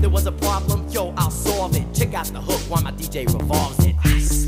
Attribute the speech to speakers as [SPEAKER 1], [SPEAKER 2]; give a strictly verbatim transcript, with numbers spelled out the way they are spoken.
[SPEAKER 1] there was a problem, yo, I'll solve it. Check out the hook while my D J revolves it.